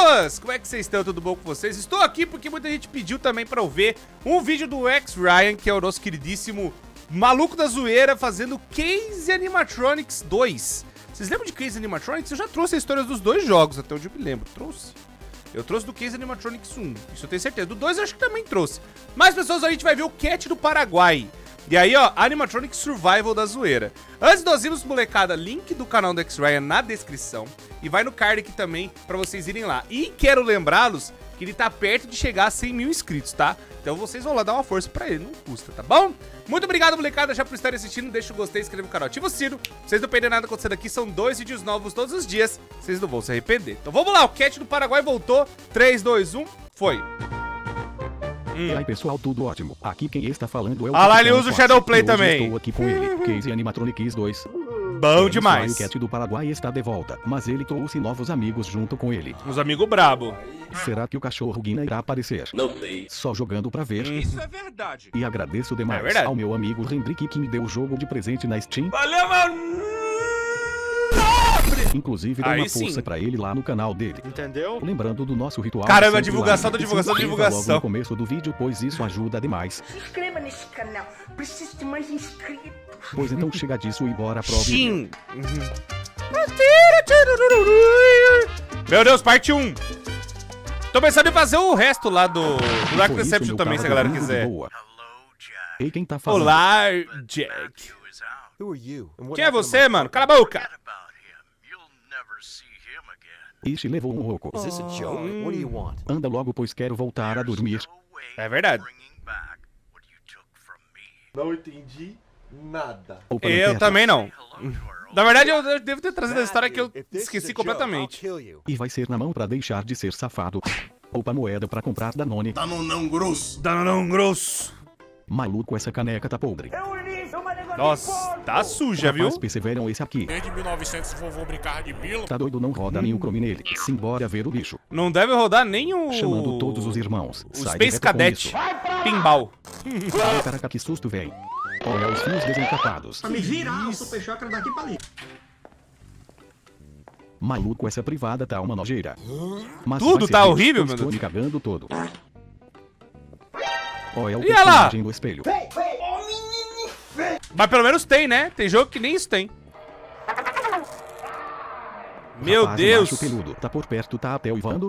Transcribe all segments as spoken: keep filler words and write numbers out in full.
pessoas! Como é que vocês estão? Tudo bom com vocês? Estou aqui porque muita gente pediu também pra eu ver um vídeo do X-Ryan, que é o nosso queridíssimo maluco da zoeira, fazendo Case Animatronics dois. Vocês lembram de Case Animatronics? Eu já trouxe a história dos dois jogos, até onde eu me lembro. Trouxe? Eu trouxe do Case Animatronics um, isso eu tenho certeza. Do dois eu acho que também trouxe. Mas, pessoas, a gente vai ver o Cat do Paraguai. E aí, ó, Animatronics Survival da zoeira. Antes de nós irmos, molecada, link do canal do X-Ryan na descrição. E vai no card aqui também pra vocês irem lá. E quero lembrá-los que ele tá perto de chegar a cem mil inscritos, tá? Então vocês vão lá dar uma força pra ele, não custa, tá bom? Muito obrigado, molecada, já por estarem assistindo. Deixa o gostei, inscreva no canal, ativa o sino. Pra vocês não perderem nada acontecendo aqui, são dois vídeos novos todos os dias. Vocês não vão se arrepender. Então vamos lá, o Cat do Paraguai voltou. três, dois, um, foi. Hum. E aí, pessoal, tudo ótimo. Aqui quem está falando é o... Ah lá, ele usa o Shadowplay também. Estou aqui com ele, Case Animatronics dois. Bom demais. O Cat do Paraguai está de volta, mas ele trouxe novos amigos junto com ele. Uns amigos brabo. Será que o cachorro Guina irá aparecer? Não sei. Só jogando pra ver. Isso é verdade. E agradeço demais é verdade. ao meu amigo Hendrick que me deu o jogo de presente na Steam. Valeu, mano! Inclusive, dê Aí uma força sim. pra ele lá no canal dele. Entendeu? Lembrando do nosso ritual. Caramba, sempre divulgação lá. da E se divulgação da inscreva divulgação. logo no começo do vídeo, pois isso ajuda demais. Se inscreva nesse canal. Preciso de mais inscritos. Pois então chega disso e bora pro vídeo. Sim. Meu Deus, parte um. Tô pensando em fazer o resto lá do, do Dark Por isso, Deception meu também, cara, se a galera dormindo de quiser. boa. E quem tá falando? Olá, Jack. Quem é você, mano? Cala a boca. Ixi, levou um rouco. Is this a joke? What do you want? Anda logo, pois quero voltar a dormir. É verdade. Não entendi nada. Opa, não Eu quero. também não. Na verdade, eu eu devo ter trazido a história que eu esqueci completamente. E vai ser na mão pra deixar de ser safado. Opa, moeda pra comprar Danone. Danonão grosso. Danonão grosso. Maluco, essa caneca tá podre. Nossa, tá suja, viu? Rapaz, perseveram esse aqui. Desde mil e novecentos vovô brincar de bilo. Tá doido, não roda nenhum chrome nele. Simbora ver o bicho. Não deve rodar nem o... Chamando todos os irmãos. O Sai de Space reta com Cadet. isso. Pinball. Ai, caraca, que susto, véi. Olha os fios desencapados. Me virar o Super Chakra daqui pra ali. Maluco, essa privada tá uma nojeira. Mas Tudo vai ser tá bicho, horrível, eu meu Estou Deus. me cagando todo. Olha o E olha lá. personagem do espelho. Mas pelo menos tem, né? Tem jogo que nem isso tem. Meu Rapaz, Deus. macho peludo, tá por perto, tá até uivando.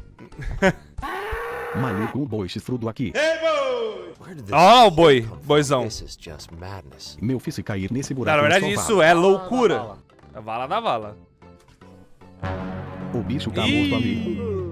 Maluco, um boi chifrudo aqui. Ó, o boi. Boizão. This is just madness. Meu filho, se cair nesse Não, buraco. na verdade, eu isso só é loucura. A vala da vala. valo. O bicho tá Ih. morto ali.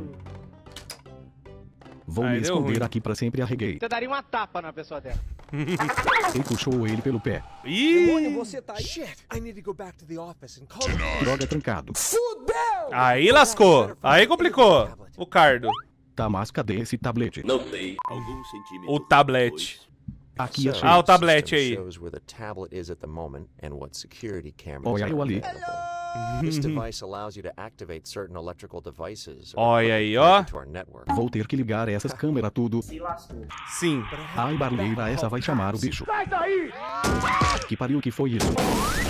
Vou Aí me deu esconder ruim. aqui pra sempre, arreguei. Você daria uma tapa na pessoa dela. E puxou ele pelo pé. Ih. Você tá aí? Shit, I need to go back to the office and call Droga, trancado. Aí lascou. Aí complicou. O cardo. Tá, mas cadê esse tablete? Não sei. O tablet. Aqui achei. Ah, o tablet aí. Shows where the tablet is at the moment and what security cameras Olha are eu ali. available. This device allows you to activate certain electrical devices or Olha aí, equipment ó. connected to our network. Vou ter que ligar essas câmeras tudo. Sim. Ai, barulheira, essa vai chamar o bicho. Que pariu, que foi isso?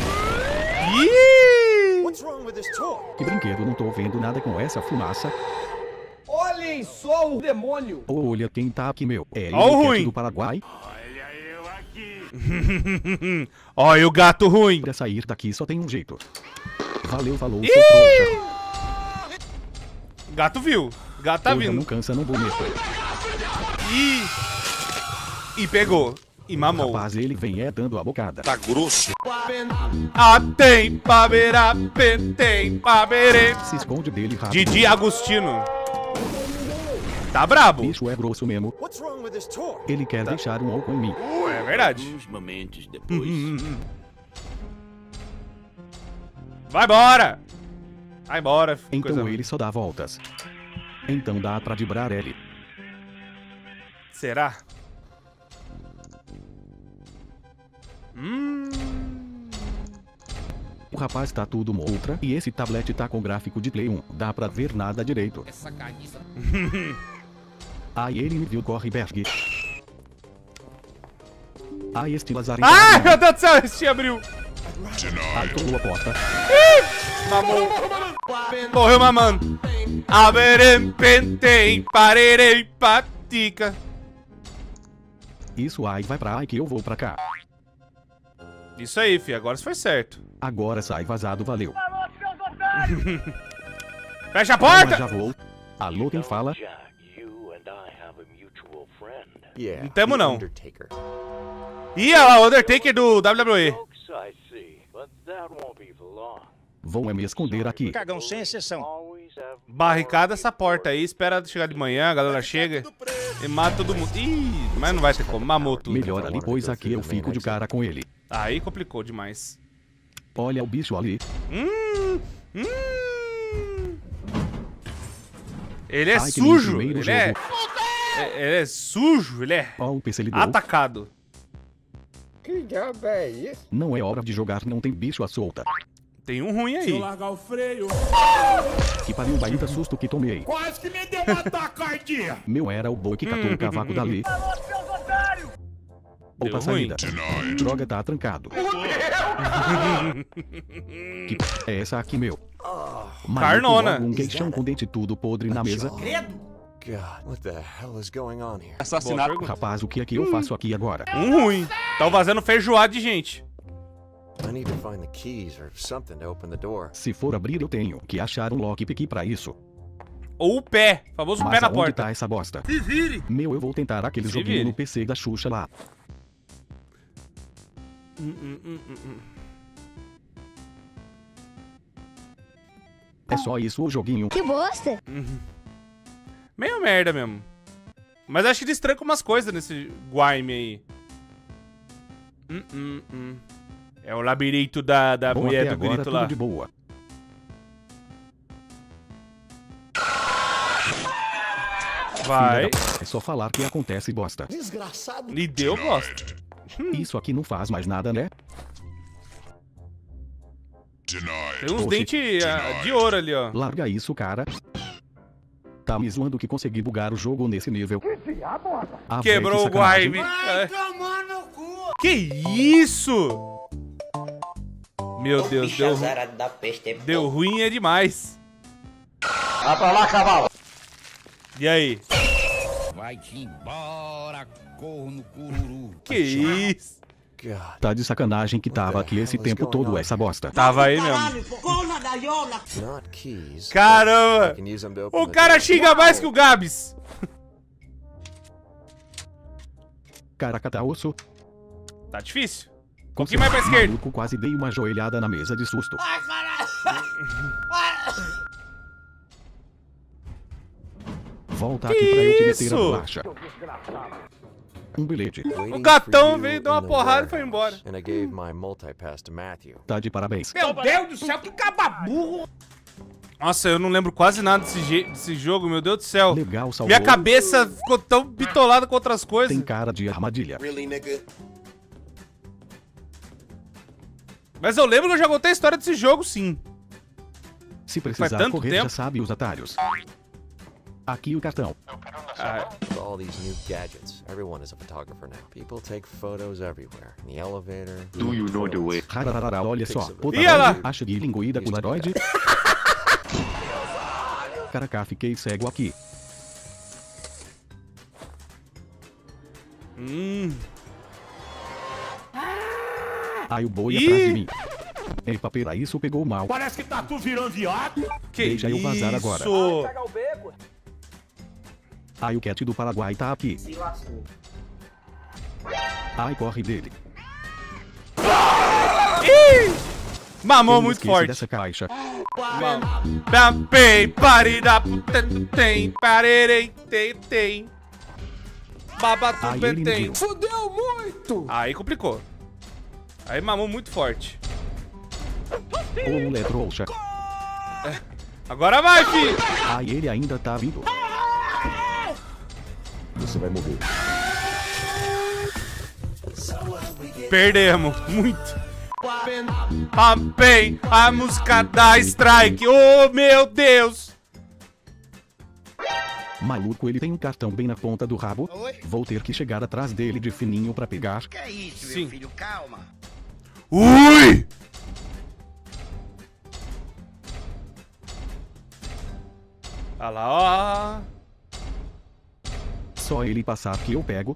Ih. What's wrong with this toy? Que brinquedo, não tô vendo nada com essa fumaça. Olhem só o demônio. Olha quem tá aqui, meu. É ele, Ó o o Cat ruim. do Paraguai. Olha o gato ruim. Pra sair daqui só tem um jeito. Valeu, falou, seu trouxa. Gato viu. Gato tá Porra, não vindo. cansa, não bonito. Ih. E pegou. E mamou. Rapaz, ele vem é dando a bocada. Tá grosso. Ah, tem pra verá, tem pra verê. Se esconde dele rápido. Didi Agostino. Tá brabo. Bicho é grosso mesmo. What's wrong with this toy? Ele quer deixar um álcool em mim. É verdade. Uns momentos depois. Vai embora. Vai embora. Então coisa- ele só dá voltas. Então dá pra dibrar ele. Será? Hum. O rapaz tá tudo outra e esse tablet tá com gráfico de Play um. Dá pra ver nada direito. Ai, ele me viu, corre, Berg. Ai, este lazarento. Ai, meu Deus do céu, este abriu. Ai, colou a porta. Mamou. Morreu mamando. Averem, pentem, parerei, patica. Isso aí vai pra aí que eu vou pra cá. Isso aí, fi. Agora isso foi certo. Agora sai vazado, valeu. Fecha a Calma, porta! já vou. Alô, quem fala? Yeah, Não temo, the não. Undertaker. Ih, olha lá, o Undertaker do W W E. Vou me esconder aqui. Cagão sem exceção. Barricada essa porta aí, espera chegar de manhã, a galera chega e mata todo mundo. Ih, mas não vai ter como, mamou tudo. Melhor ali, pois aqui eu fico de cara com ele. Aí complicou demais. Olha o bicho ali. Hum, hum. Ele é Ai, que lindo sujo, primeiro ele é, jogo. é- ele é sujo, ele é Ó, o perseguidor. atacado. Que diabo é isso? Não é hora de jogar, não tem bicho à solta. Tem um ruim aí. Largar o freio. Que pariu, baita susto que tomei. Quase que me deu uma tacardia. Meu era o boi que catou o cavaco dali. Deu Opa, ruim. saída. Droga, tá trancado. Que p... é essa aqui, meu? Maluco, Carnona. logo um queixão com dente tudo podre na mesa. God, what the hell is going on here? Boa pergunta. Rapaz, o que é que eu faço aqui agora? Um ruim. Tá vazando feijoada de gente. I need to find the keys or something to open the door. Se for abrir, eu tenho que achar um lockpick pra isso. Ou o pé, famoso Mas pé na aonde porta. tá essa bosta? Se vire! Meu, eu vou tentar aquele Se joguinho vire. no P C da Xuxa lá. Hum, hum, hum, hum, hum. É só isso o joguinho. Que bosta! Meio merda mesmo. Mas acho que destranca umas coisas nesse Guime aí. Hum, hum, hum. É o labirinto da, da Bom, mulher até do agora grito tudo lá. de boa. Vai. Filha da p... É só falar que acontece bosta. Desgraçado. E deu bosta. Isso aqui não faz mais nada, né? Tem uns Oxi. dentes ah, de ouro ali, ó. Larga isso, cara. Tá me zoando que consegui bugar o jogo nesse nível. Ah, véi, Quebrou que o sacanagem. Guime. É. Que isso? Meu Deus, deu, deu ruim é demais. Vai pra lá, cavalo. E aí? Vai-te embora, corno cururu. Que isso? God. Tá de sacanagem que tava aqui esse tempo todo essa bosta. Tava aí mesmo. Not keys. I Caramba! can use them to open O the cara door. xinga mais que o Gabs. Caraca, tá osso. Tá difícil. Um pouquinho mais pra esquerda. Maluco, quase dei uma joelhada na mesa de susto. Volta Que aqui pra eu te meter a isso? bolacha. Um bilhete. Waiting O gatão for you veio, deu uma in the porrada e foi warehouse, embora. And I gave my multipass to Matthew. Tá de parabéns. Meu Deus do céu, que cababurro. Nossa, eu não lembro quase nada desse, je- desse jogo, meu Deus do céu. Legal, salvou. Minha cabeça ficou tão bitolada com outras coisas. Tem cara de armadilha. Really, nigga? Mas eu lembro que eu já contei a história desse jogo, sim. Se Faz precisar tanto correr, tempo. já sabe os atalhos. Aqui o cartão. Ah, With all these new gadgets, everyone is a photographer now. People take photos everywhere. In the elevator. Do you know the way? Rararara, olha só. Ih, olha lá. Acha que linguída polaroid? Caraca, fiquei cego aqui. hum. Aí o boi Ih. atrás de mim. Epa, pera, isso pegou mal. Parece que tá tu virando viado. Que Deixa eu vazar agora. isso? Pegar o beco. Aí o cat do Paraguai tá aqui. Se lascou. Ai, corre dele. Ih! Mamou Eu me muito esqueci forte. dessa caixa. Bam, pem, pari da puta, tem, parerei, tem, tem. Babatu, Aí ele me tem. viu. Fudeu muito. Aí complicou. Aí mamou muito forte. Ô, mulher trouxa. Agora vai, filho. Ai, ele ainda tá vindo. Você vai morrer. Perdemos. Muito. Papem, a música da Strike. Oh, meu Deus. Maluco, ele tem um cartão bem na ponta do rabo. Vou ter que chegar atrás dele de fininho pra pegar. Que é isso, Sim. meu filho? Calma. Ui! Olha lá, ó. Só ele passar que eu pego.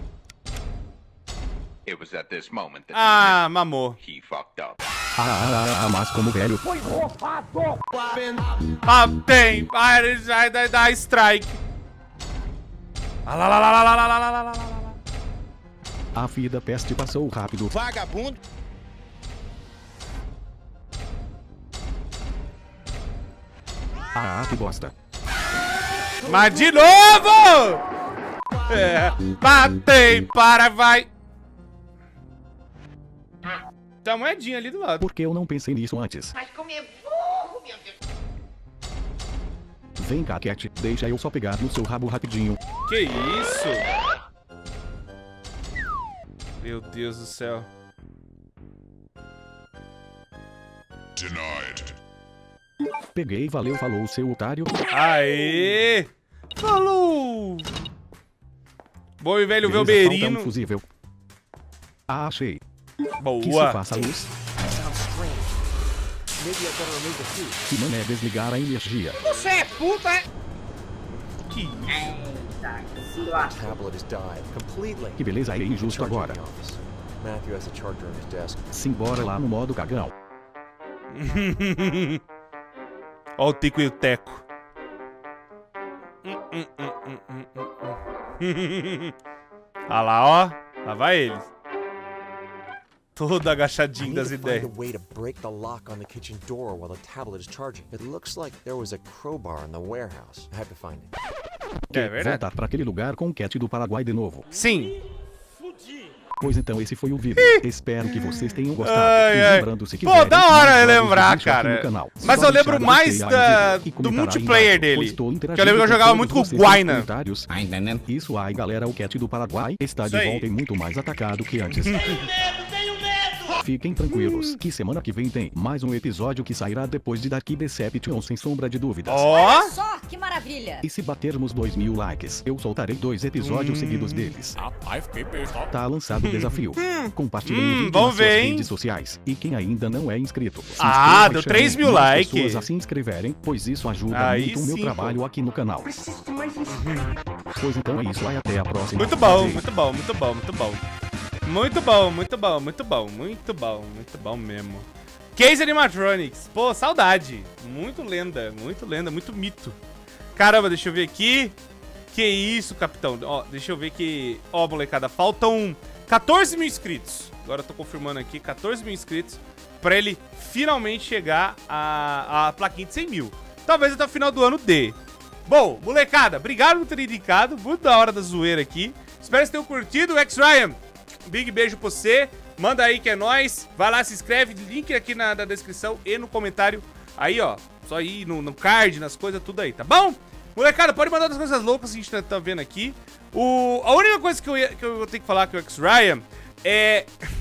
It was at this moment that Ah, mamou. he fucked up. Ah, ah, ah, mas como velho. Ah, tem. Ah, ele vai dar, dar strike. Ah, lá, lá, lá, lá, lá, lá, lá, lá, lá, lá. A vida peste passou rápido. Vagabundo. Ah, que bosta. Mas de novo! É, batei, para, vai. Tem uma moedinha ali do lado. Por que eu não pensei nisso antes? Mas como é burro, meu Deus. Vem cá, Cat, deixa eu só pegar no seu rabo rapidinho. Que isso? Meu Deus do céu. Denied. Peguei, valeu, falou, seu otário. Aê! Falou! Bom e velho Beleza, falta um Velberino. fusível. Ah, achei. Boa. Que se faça luz. Sounds strange. Maybe I better remove the fuse. Que mané desligar a energia. Você é puta, é? Que Eita, se lasca. Tablet has died completely. Que beleza, é injusto Charger agora. in the office. Matthew has a charger on his desk. Simbora lá no modo cagão. Ó o Tico e o Teco. Hum, hum, hum, hum, hum, hum. Olha lá, ó. Lá vai eles. Todo I agachadinho need das to find ideias. a way to break the lock on the kitchen door while the tablet is charging. It looks like there was a crowbar in the warehouse. I have to find it. É verdade. Voltar pra aquele lugar com o Cat do Paraguai de novo. Sim. Pois então esse foi o vídeo. Espero que vocês tenham gostado. Ai, E ai. lembrando, se Pô, quiserem, da hora mais relembrar, jogos de lixo aqui no cara. canal. Mas Só eu lembro deixar mais o da, like e do comentar aí multiplayer embaixo, dele. pois estou Que eu interagindo lembro que eu com jogava todos muito com o vocês nos Guaina. comentários. Tá entendendo? Isso aí, galera, o Cat do Paraguai está Isso de aí. volta e muito mais atacado que antes. Fiquem tranquilos, que semana que vem tem mais um episódio que sairá depois de Dark Deception, sem sombra de dúvidas. Ó. Só, que maravilha! E se batermos dois mil likes, eu soltarei dois episódios Hum. seguidos deles. Rapaz, fiquei pensando. Tá lançado o desafio. Compartilhem Hum, o vídeo vamos nas suas ver, hein? redes sociais. E quem ainda não é inscrito, se Ah, inscreva deu e três chame mil mais likes. pessoas a se inscreverem, pois isso ajuda Aí muito o meu sim, trabalho pô. aqui no canal. Preciso de mais inscritos. Pois então é isso, aí até a próxima. Muito bom, Valeu. muito bom, muito bom, muito bom. Muito bom, muito bom, muito bom, muito bom, muito bom mesmo. Case Animatronics. Pô, saudade. Muito lenda, muito lenda, muito mito. Caramba, deixa eu ver aqui. Que isso, capitão. Ó, deixa eu ver que... Ó, molecada, faltam quatorze mil inscritos. Agora eu tô confirmando aqui, quatorze mil inscritos pra ele finalmente chegar a, a plaquinha de cem mil. Talvez até o final do ano dê. Bom, molecada, obrigado por ter indicado. Muito da hora da zoeira aqui. Espero que vocês tenham curtido. X-Ryan, big beijo pra você. Manda aí que é nóis. Vai lá, se inscreve. Link aqui na, na descrição e no comentário. Aí, ó. Só ir no, no card, nas coisas, tudo aí, tá bom? Molecada, pode mandar outras coisas loucas que a gente tá vendo aqui. O, a única coisa que eu, ia, que eu tenho que falar com o X-Ryan é...